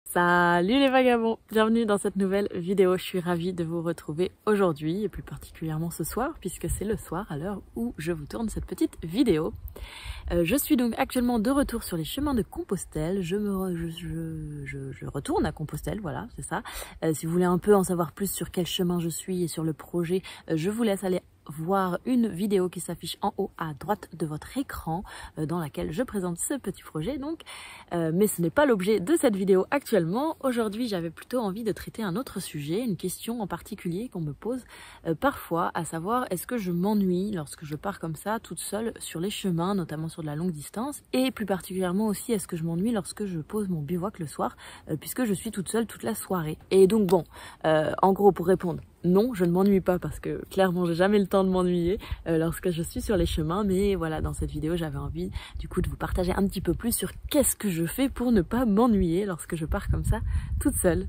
Salut les vagabonds, bienvenue dans cette nouvelle vidéo. Je suis ravie de vous retrouver aujourd'hui et plus particulièrement ce soir puisque c'est le soir à l'heure où je vous tourne cette petite vidéo. Je suis donc actuellement de retour sur les chemins de Compostelle. Je retourne à Compostelle, voilà, c'est ça. Si vous voulez un peu en savoir plus sur quel chemin je suis et sur le projet, je vous laisse aller voir une vidéo qui s'affiche en haut à droite de votre écran dans laquelle je présente ce petit projet donc mais ce n'est pas l'objet de cette vidéo actuellement. Aujourd'hui j'avais plutôt envie de traiter un autre sujet, une question en particulier qu'on me pose parfois, à savoir est-ce que je m'ennuie lorsque je pars comme ça toute seule sur les chemins, notamment sur de la longue distance, et plus particulièrement aussi est-ce que je m'ennuie lorsque je pose mon bivouac le soir puisque je suis toute seule toute la soirée. Et donc bon, en gros pour répondre, non, je ne m'ennuie pas parce que clairement j'ai jamais le temps de m'ennuyer lorsque je suis sur les chemins, mais voilà, dans cette vidéo j'avais envie du coup de vous partager un petit peu plus sur qu'est-ce que je fais pour ne pas m'ennuyer lorsque je pars comme ça toute seule.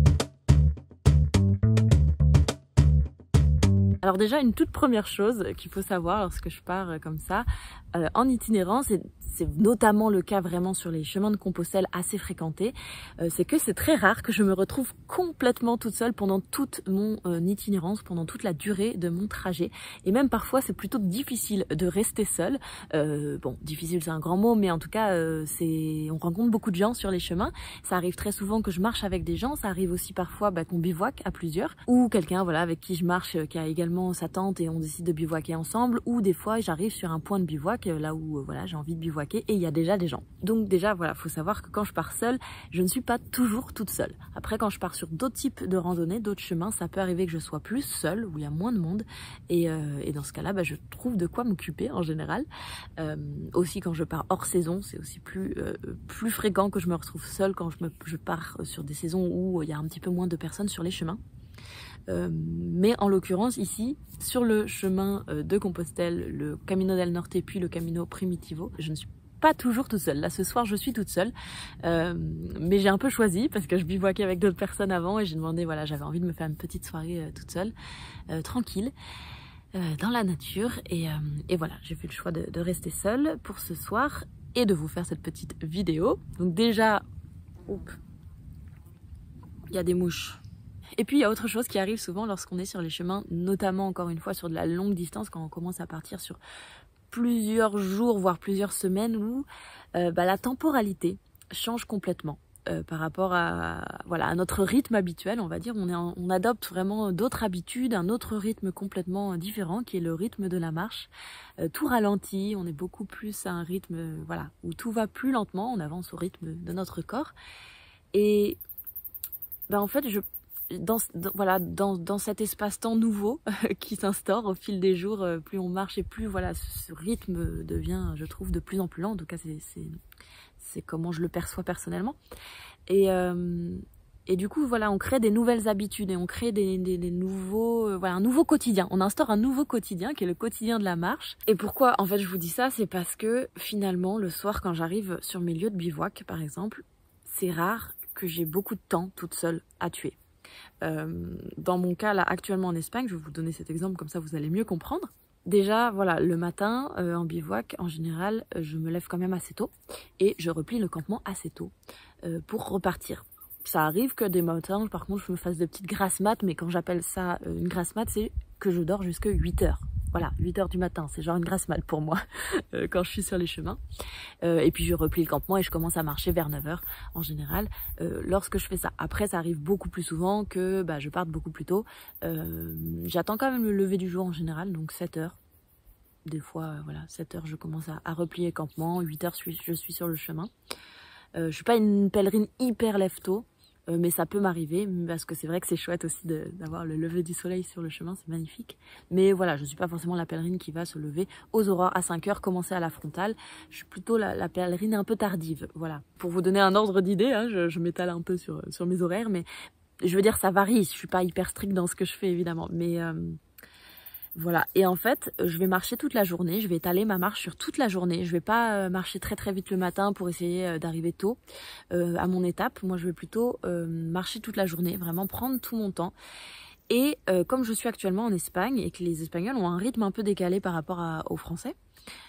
Alors déjà, une toute première chose qu'il faut savoir lorsque je pars comme ça en itinérance, et c'est notamment le cas vraiment sur les chemins de Compostelle assez fréquentés, c'est que c'est très rare que je me retrouve complètement toute seule pendant toute mon itinérance, pendant toute la durée de mon trajet. Et même parfois, c'est plutôt difficile de rester seule. Bon, difficile c'est un grand mot, mais en tout cas, on rencontre beaucoup de gens sur les chemins. Ça arrive très souvent que je marche avec des gens, ça arrive aussi parfois qu'on bivouaque à plusieurs, ou quelqu'un voilà, avec qui je marche qui a également sa tente et on décide de bivouaquer ensemble, ou des fois j'arrive sur un point de bivouac là où voilà, j'ai envie de bivouaquer et il y a déjà des gens. Donc déjà voilà, faut savoir que quand je pars seule, je ne suis pas toujours toute seule. Après quand je pars sur d'autres types de randonnées, d'autres chemins, ça peut arriver que je sois plus seule, où il y a moins de monde et dans ce cas-là, je trouve de quoi m'occuper en général. Aussi quand je pars hors saison, c'est aussi plus fréquent que je me retrouve seule quand je pars sur des saisons où il y a un petit peu moins de personnes sur les chemins. Mais en l'occurrence ici, sur le chemin de Compostelle, le Camino del Norte puis le Camino Primitivo, je ne suis pas toujours toute seule. Là ce soir je suis toute seule, mais j'ai un peu choisi parce que je bivouaquais avec d'autres personnes avant et j'ai demandé, voilà, j'avais envie de me faire une petite soirée toute seule, tranquille, dans la nature et voilà, j'ai fait le choix de rester seule pour ce soir et de vous faire cette petite vidéo. Donc déjà, il y a des mouches. Et puis il y a autre chose qui arrive souvent lorsqu'on est sur les chemins, notamment encore une fois sur de la longue distance, quand on commence à partir sur plusieurs jours, voire plusieurs semaines, où la temporalité change complètement par rapport à notre rythme habituel, on va dire. On adopte vraiment d'autres habitudes, un autre rythme complètement différent qui est le rythme de la marche. Tout ralentit, on est beaucoup plus à un rythme où tout va plus lentement, on avance au rythme de notre corps. Et en fait, dans cet espace-temps nouveau qui s'instaure au fil des jours, plus on marche et plus ce rythme devient, je trouve, de plus en plus lent. En tout cas, c'est comment je le perçois personnellement. Et du coup, on crée des nouvelles habitudes et on crée des nouveaux, un nouveau quotidien. On instaure un nouveau quotidien qui est le quotidien de la marche. Et pourquoi, en fait, je vous dis ça, c'est parce que finalement, le soir, quand j'arrive sur mes lieux de bivouac, par exemple, c'est rare que j'ai beaucoup de temps toute seule à tuer. Dans mon cas là actuellement en Espagne, je vais vous donner cet exemple comme ça vous allez mieux comprendre. Déjà le matin en bivouac en général je me lève quand même assez tôt et je replie le campement assez tôt pour repartir. Ça arrive que des matins par contre je me fasse des petites grasses mat, mais quand j'appelle ça une grasse mat, c'est que je dors jusqu'à 8 heures. Voilà, 8 heures du matin, c'est genre une grasse mat pour moi quand je suis sur les chemins. Et puis je replie le campement et je commence à marcher vers 9 heures en général lorsque je fais ça. Après ça arrive beaucoup plus souvent que je parte beaucoup plus tôt. J'attends quand même le lever du jour en général, donc 7 heures. Des fois 7 heures je commence à replier le campement, 8 heures je suis sur le chemin. Je suis pas une pèlerine hyper lève-tôt. Mais ça peut m'arriver parce que c'est vrai que c'est chouette aussi d'avoir le lever du soleil sur le chemin, c'est magnifique. Mais voilà, je suis pas forcément la pèlerine qui va se lever aux aurores à 5 heures, commencer à la frontale. Je suis plutôt la pèlerine un peu tardive, voilà. Pour vous donner un ordre d'idée, hein, je m'étale un peu sur mes horaires, mais je veux dire ça varie, je suis pas hyper stricte dans ce que je fais évidemment, mais voilà, et en fait, je vais marcher toute la journée, je vais étaler ma marche sur toute la journée. Je vais pas marcher très très vite le matin pour essayer d'arriver tôt à mon étape. Moi, je vais plutôt marcher toute la journée, vraiment prendre tout mon temps. Et comme je suis actuellement en Espagne et que les Espagnols ont un rythme un peu décalé par rapport aux Français,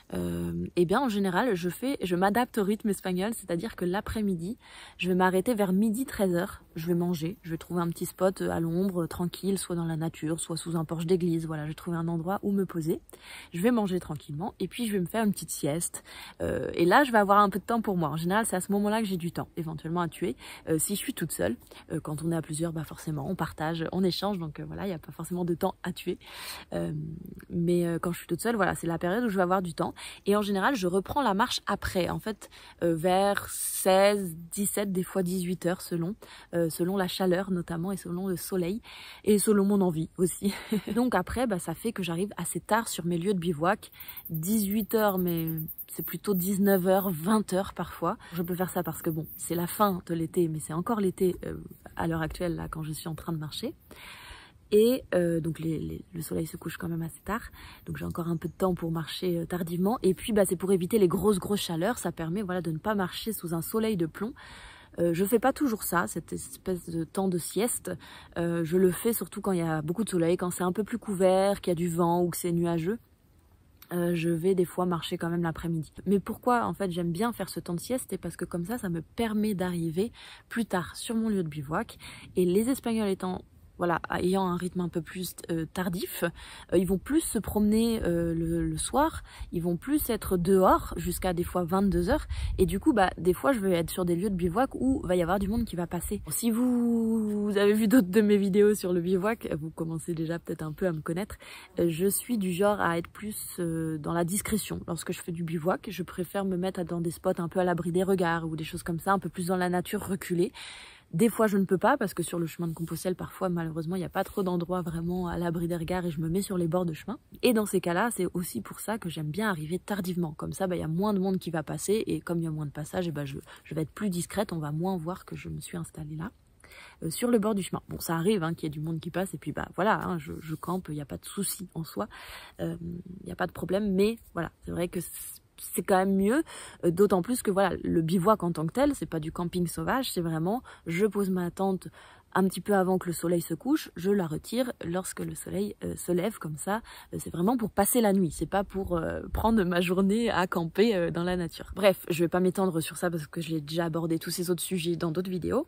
Et bien en général, je m'adapte au rythme espagnol, c'est-à-dire que l'après-midi, je vais m'arrêter vers midi 13h, je vais manger, je vais trouver un petit spot à l'ombre, tranquille, soit dans la nature, soit sous un porche d'église, voilà, je vais trouver un endroit où me poser, je vais manger tranquillement, et puis je vais me faire une petite sieste, et là je vais avoir un peu de temps pour moi. En général, c'est à ce moment-là que j'ai du temps, éventuellement à tuer, si je suis toute seule, quand on est à plusieurs, bah forcément, on partage, on échange, donc voilà, il n'y a pas forcément de temps à tuer, mais quand je suis toute seule, voilà, c'est la période où je vais avoir du temps. Et en général, je reprends la marche après, en fait, vers 16, 17, des fois 18 heures selon la chaleur notamment et selon le soleil et selon mon envie aussi. Donc après, bah, ça fait que j'arrive assez tard sur mes lieux de bivouac, 18 heures, mais c'est plutôt 19h, 20h parfois. Je peux faire ça parce que bon, c'est la fin de l'été, mais c'est encore l'été à l'heure actuelle, là, quand je suis en train de marcher. Et donc le soleil se couche quand même assez tard, donc j'ai encore un peu de temps pour marcher tardivement. Et puis bah, c'est pour éviter les grosses chaleurs, ça permet voilà, de ne pas marcher sous un soleil de plomb. Je fais pas toujours ça, cette espèce de temps de sieste. Je le fais surtout quand il y a beaucoup de soleil, quand c'est un peu plus couvert, qu'il y a du vent ou que c'est nuageux. Je vais des fois marcher quand même l'après-midi. Mais pourquoi en fait j'aime bien faire ce temps de sieste? C'est parce que comme ça me permet d'arriver plus tard sur mon lieu de bivouac. Et les Espagnols étant voilà, ayant un rythme un peu plus tardif, ils vont plus se promener le soir, ils vont plus être dehors jusqu'à des fois 22h, et du coup bah des fois je vais être sur des lieux de bivouac où va y avoir du monde qui va passer. Si vous avez vu d'autres de mes vidéos sur le bivouac, vous commencez déjà peut-être un peu à me connaître, je suis du genre à être plus dans la discrétion. Lorsque je fais du bivouac, je préfère me mettre dans des spots un peu à l'abri des regards ou des choses comme ça, un peu plus dans la nature reculée. Des fois, je ne peux pas parce que sur le chemin de Compostelle, parfois, malheureusement, il n'y a pas trop d'endroits vraiment à l'abri des regards et je me mets sur les bords de chemin. Et dans ces cas-là, c'est aussi pour ça que j'aime bien arriver tardivement. Comme ça, bah, il y a moins de monde qui va passer et comme il y a moins de passage, et bah, je vais être plus discrète, on va moins voir que je me suis installée là. Sur le bord du chemin. Bon, ça arrive hein, qu'il y ait du monde qui passe et puis bah voilà, hein, je campe, il n'y a pas de souci en soi, il n'y a pas de problème, mais voilà, c'est vrai que c'est quand même mieux, d'autant plus que voilà, le bivouac en tant que tel, c'est pas du camping sauvage, c'est vraiment, je pose ma tente un petit peu avant que le soleil se couche, je la retire lorsque le soleil se lève comme ça, c'est vraiment pour passer la nuit, c'est pas pour prendre ma journée à camper dans la nature. Bref, je vais pas m'étendre sur ça parce que j'ai déjà abordé tous ces autres sujets dans d'autres vidéos.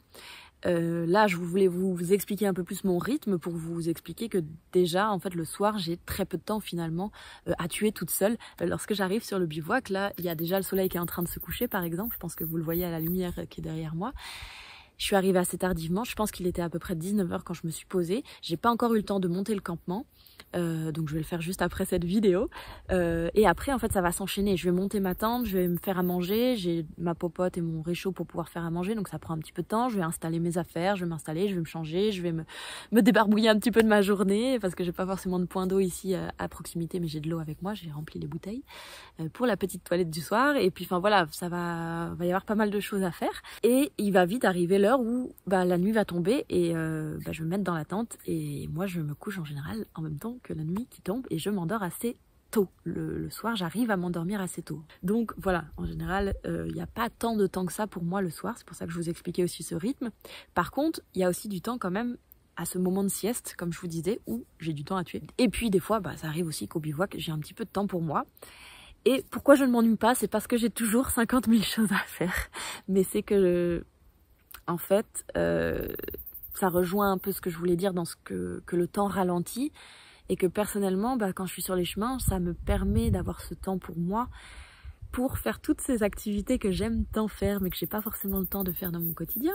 Là, je voulais vous expliquer un peu plus mon rythme pour vous expliquer que déjà, en fait, le soir, j'ai très peu de temps finalement à tuer toute seule. Lorsque j'arrive sur le bivouac, là, il y a déjà le soleil qui est en train de se coucher, par exemple. Je pense que vous le voyez à la lumière qui est derrière moi. Je suis arrivée assez tardivement, je pense qu'il était à peu près 19h quand je me suis posée. J'ai pas encore eu le temps de monter le campement, donc je vais le faire juste après cette vidéo. Et après, en fait, ça va s'enchaîner. Je vais monter ma tente, je vais me faire à manger. J'ai ma popote et mon réchaud pour pouvoir faire à manger, donc ça prend un petit peu de temps. Je vais installer mes affaires, je vais m'installer, je vais me changer, je vais me débarbouiller un petit peu de ma journée parce que j'ai pas forcément de point d'eau ici à proximité, mais j'ai de l'eau avec moi. J'ai rempli les bouteilles pour la petite toilette du soir. Et puis, enfin voilà, ça va y avoir pas mal de choses à faire. Et il va vite arriver l'heure où bah, la nuit va tomber et bah, je vais me mettre dans la tente et moi je me couche en général en même temps que la nuit qui tombe et je m'endors assez tôt. Le soir, j'arrive à m'endormir assez tôt. Donc voilà, en général, il n'y a pas tant de temps que ça pour moi le soir, c'est pour ça que je vous expliquais aussi ce rythme. Par contre, il y a aussi du temps quand même à ce moment de sieste, comme je vous disais, où j'ai du temps à tuer. Et puis des fois, bah, ça arrive aussi qu'au bivouac, j'ai un petit peu de temps pour moi. Et pourquoi je ne m'ennuie pas, c'est parce que j'ai toujours 50 000 choses à faire. Mais c'est que en fait, ça rejoint un peu ce que je voulais dire dans ce que le temps ralentit et que personnellement, bah, quand je suis sur les chemins, ça me permet d'avoir ce temps pour moi pour faire toutes ces activités que j'aime tant faire mais que j'ai pas forcément le temps de faire dans mon quotidien.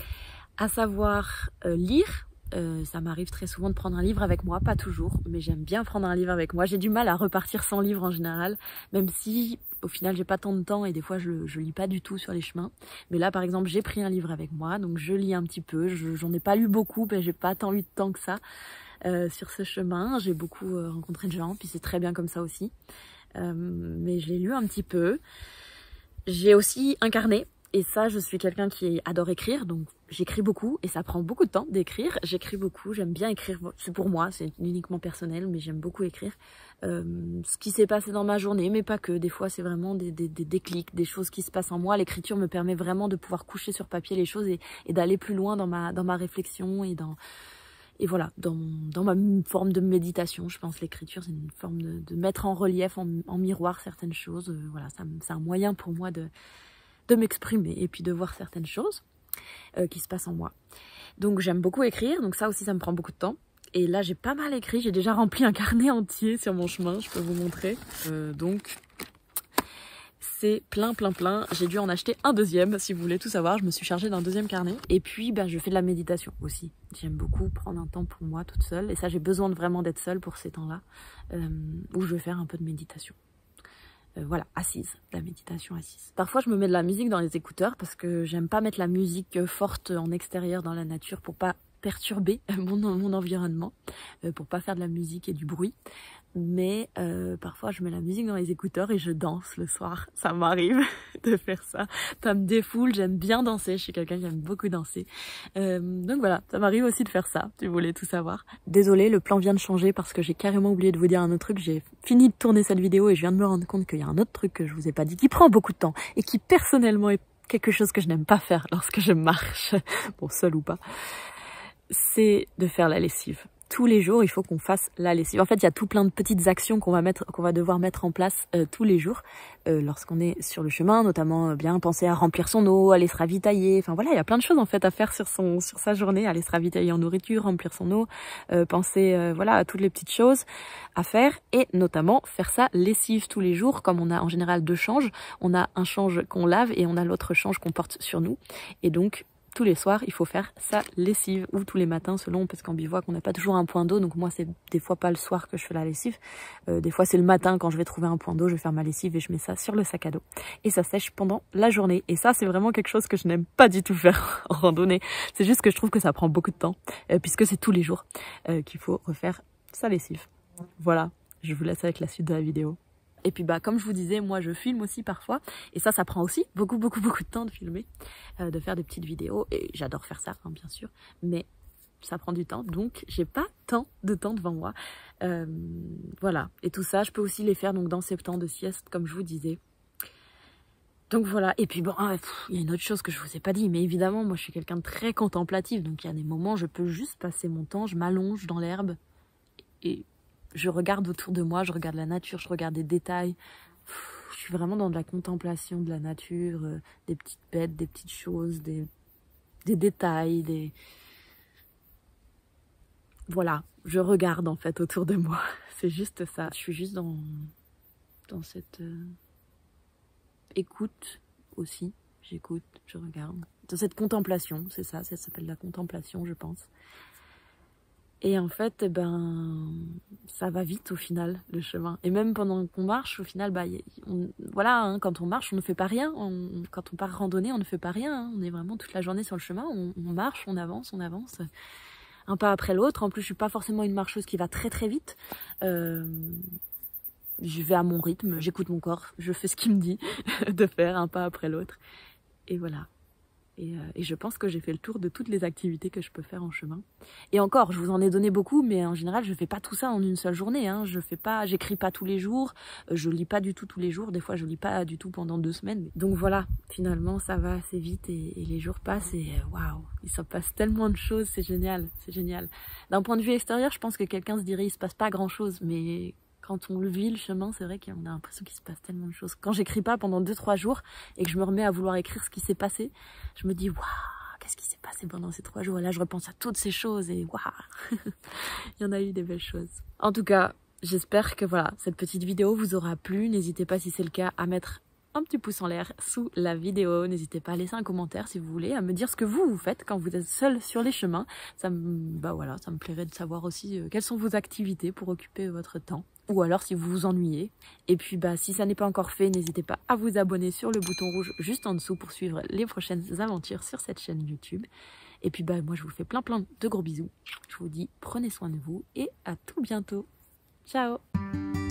À savoir lire. Ça m'arrive très souvent de prendre un livre avec moi, pas toujours, mais j'aime bien prendre un livre avec moi. J'ai du mal à repartir sans livre en général, même si au final j'ai pas tant de temps et des fois je lis pas du tout sur les chemins. Mais là par exemple j'ai pris un livre avec moi, donc je lis un petit peu. J'en ai pas lu beaucoup, mais j'ai pas tant eu de temps que ça sur ce chemin. J'ai beaucoup rencontré de gens, puis c'est très bien comme ça aussi. Mais je l'ai lu un petit peu. J'ai aussi un carnet. Et ça, je suis quelqu'un qui adore écrire, donc j'écris beaucoup et ça prend beaucoup de temps d'écrire. J'écris beaucoup, j'aime bien écrire, c'est pour moi, c'est uniquement personnel, mais j'aime beaucoup écrire. Ce qui s'est passé dans ma journée, mais pas que, des fois c'est vraiment des déclics, des choses qui se passent en moi. L'écriture me permet vraiment de pouvoir coucher sur papier les choses et d'aller plus loin dans ma réflexion et Et voilà, dans ma forme de méditation, je pense l'écriture c'est une forme de mettre en relief, en miroir certaines choses. Voilà, c'est un moyen pour moi de m'exprimer et puis de voir certaines choses qui se passent en moi. Donc j'aime beaucoup écrire, donc ça aussi ça me prend beaucoup de temps. Et là j'ai pas mal écrit, j'ai déjà rempli un carnet entier sur mon chemin, je peux vous montrer. Donc c'est plein. J'ai dû en acheter un deuxième, si vous voulez tout savoir. Je me suis chargée d'un deuxième carnet. Et puis, je fais de la méditation aussi. J'aime beaucoup prendre un temps pour moi toute seule. Et ça, j'ai besoin vraiment d'être seule pour ces temps-là, où je vais faire un peu de méditation. Voilà, assise, de la méditation assise. Parfois, je me mets de la musique dans les écouteurs parce que j'aime pas mettre la musique forte en extérieur dans la nature pour pas perturber mon environnement, pour pas faire de la musique et du bruit. Mais parfois je mets la musique dans les écouteurs et je danse le soir. Ça m'arrive de faire ça. Ça me défoule, j'aime bien danser. Je suis quelqu'un qui aime beaucoup danser. Donc voilà, ça m'arrive aussi de faire ça, si vous voulez tout savoir. Désolée, le plan vient de changer parce que j'ai carrément oublié de vous dire un autre truc. J'ai fini de tourner cette vidéo et je viens de me rendre compte qu'il y a un autre truc que je vous ai pas dit, qui prend beaucoup de temps et qui personnellement est quelque chose que je n'aime pas faire lorsque je marche, bon seul ou pas. C'est de faire la lessive. Tous les jours, il faut qu'on fasse la lessive. En fait, il y a tout plein de petites actions qu'on va devoir mettre en place tous les jours lorsqu'on est sur le chemin, notamment bien penser à remplir son eau, aller se ravitailler. Enfin voilà, il y a plein de choses en fait à faire sur sa journée, aller se ravitailler en nourriture, remplir son eau, penser voilà à toutes les petites choses à faire et notamment faire sa lessive tous les jours. Comme on a en général deux changes, on a un change qu'on lave et on a l'autre change qu'on porte sur nous. Et donc tous les soirs, il faut faire sa lessive, ou tous les matins selon, parce qu'en bivouac, on n'a pas toujours un point d'eau, donc moi c'est des fois pas le soir que je fais la lessive, des fois c'est le matin quand je vais trouver un point d'eau, je vais faire ma lessive et je mets ça sur le sac à dos. Et ça sèche pendant la journée, et ça c'est vraiment quelque chose que je n'aime pas du tout faire en randonnée, c'est juste que je trouve que ça prend beaucoup de temps, puisque c'est tous les jours qu'il faut refaire sa lessive. Voilà, je vous laisse avec la suite de la vidéo. Et puis comme je vous disais, moi je filme aussi parfois, et ça prend aussi beaucoup de temps de filmer, de faire des petites vidéos, et j'adore faire ça, hein, bien sûr, mais ça prend du temps, donc j'ai pas tant de temps devant moi. Voilà, et tout ça, je peux aussi les faire donc dans ces temps de sieste, comme je vous disais. Donc voilà, et puis bon, il y a une autre chose que je vous ai pas dit, mais évidemment, moi je suis quelqu'un de très contemplatif, donc il y a des moments où je peux juste passer mon temps, je m'allonge dans l'herbe, et je regarde autour de moi, je regarde la nature, je regarde des détails. Je suis vraiment dans de la contemplation de la nature, des petites bêtes, des petites choses, des détails, Voilà, je regarde en fait autour de moi. C'est juste ça. Je suis juste dans cette écoute aussi. J'écoute, je regarde. Dans cette contemplation, c'est ça s'appelle la contemplation, je pense. Et en fait, ça va vite au final, le chemin. Et même pendant qu'on marche, au final, voilà, hein, quand on marche, on ne fait pas rien. Quand on part randonner, on ne fait pas rien. Hein. On est vraiment toute la journée sur le chemin. On marche, on avance, un pas après l'autre. En plus, je suis pas forcément une marcheuse qui va très vite. Je vais à mon rythme, j'écoute mon corps, je fais ce qu'il me dit de faire un pas après l'autre. Et voilà. Et je pense que j'ai fait le tour de toutes les activités que je peux faire en chemin. Et encore, je vous en ai donné beaucoup, mais en général, je fais pas tout ça en une seule journée. Hein. J'écris pas tous les jours, je lis pas du tout tous les jours. Des fois, je lis pas du tout pendant 2 semaines. Donc voilà, finalement, ça va assez vite et les jours passent et waouh, il se passe tellement de choses, c'est génial, c'est génial. D'un point de vue extérieur, je pense que quelqu'un se dirait il se passe pas grand chose, mais quand on le vit, le chemin, c'est vrai qu'on a l'impression qu'il se passe tellement de choses. Quand j'écris pas pendant 2-3 jours et que je me remets à vouloir écrire ce qui s'est passé, je me dis waouh, qu'est-ce qui s'est passé pendant ces 3 jours? Et là, je repense à toutes ces choses et waouh, il y en a eu des belles choses. En tout cas, j'espère que voilà, cette petite vidéo vous aura plu. N'hésitez pas, si c'est le cas, à mettre un petit pouce en l'air sous la vidéo. N'hésitez pas à laisser un commentaire si vous voulez, à me dire ce que vous faites quand vous êtes seul sur les chemins. Ça me plairait de savoir aussi quelles sont vos activités pour occuper votre temps. Ou alors si vous vous ennuyez. Et puis si ça n'est pas encore fait, n'hésitez pas à vous abonner sur le bouton rouge juste en dessous pour suivre les prochaines aventures sur cette chaîne YouTube. Et puis moi je vous fais plein de gros bisous. Je vous dis prenez soin de vous et à tout bientôt. Ciao!